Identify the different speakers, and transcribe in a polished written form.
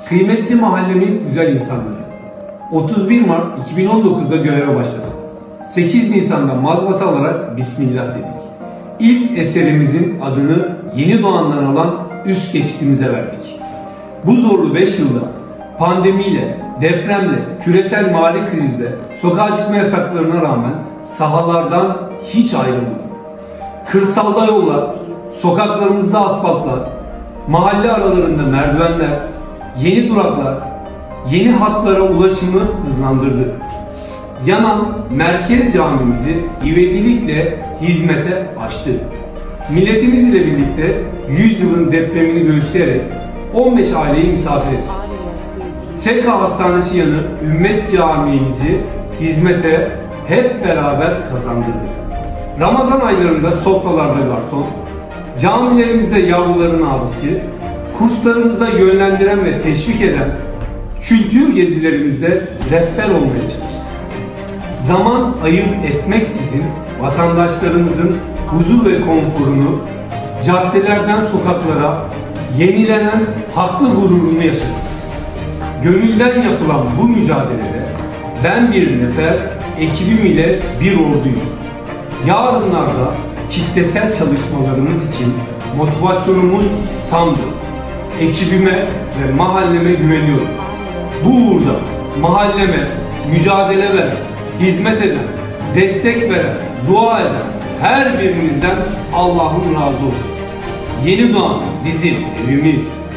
Speaker 1: Kıymetli mahallemin güzel insanları. 31 Mart 2019'da göreve başladık. 8 Nisan'da mazbata alarak Bismillah dedik. İlk eserimizin adını yeni doğandan alan üst geçitimize verdik. Bu zorlu 5 yılda pandemiyle, depremle, küresel mali krizle, sokağa çıkma yasaklarına rağmen sahalardan hiç ayrılmadık. Kırsalda yollar, sokaklarımızda asfaltlar, mahalle aralarında merdivenler, yeni duraklar, yeni hatlara ulaşımı hızlandırdık. Yanan merkez camimizi ivedilikle hizmete açtık. Milletimiz ile birlikte 100 yılın depremini göğüsleyerek 15 aileyi misafir ettik. Seka Hastanesi yanı Ümmet Camimizi hizmete hep beraber kazandırdık. Ramazan aylarında sofralarda garson, camilerimizde yavruların abisi, kurslarımıza yönlendiren ve teşvik eden kültür gezilerimizde rehber olmaya çalıştık. Zaman ayırt etmeksizin vatandaşlarımızın huzur ve konforunu caddelerden sokaklara yenilenen haklı gururunu yaşadık. Gönülden yapılan bu mücadelede ben bir nefer, ekibim ile bir orduyuz. Yarınlarda kitlesel çalışmalarımız için motivasyonumuz tamdır. Ekibime ve mahalleme güveniyorum. Bu uğurda mahalleme mücadele veren, hizmet eden, destek veren, dua eden her birinizden Allah'ın razı olsun. Yeni doğan bizim evimiz.